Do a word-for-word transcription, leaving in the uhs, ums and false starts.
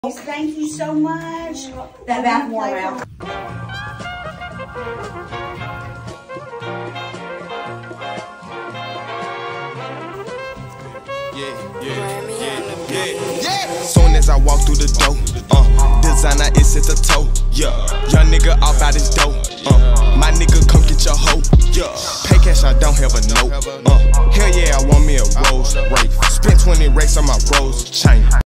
Thank you so much. That back warm out. Yeah, yeah, yeah, yeah, yeah. Soon as I walk through the door, uh, designer is at the toe. Yeah, young nigga off out his dough. Uh, my nigga come get your hoe. Yeah, pay cash, I don't have a note. Uh, hell yeah, I want me a Rolls Royce. Spent twenty racks on my Rolls chain.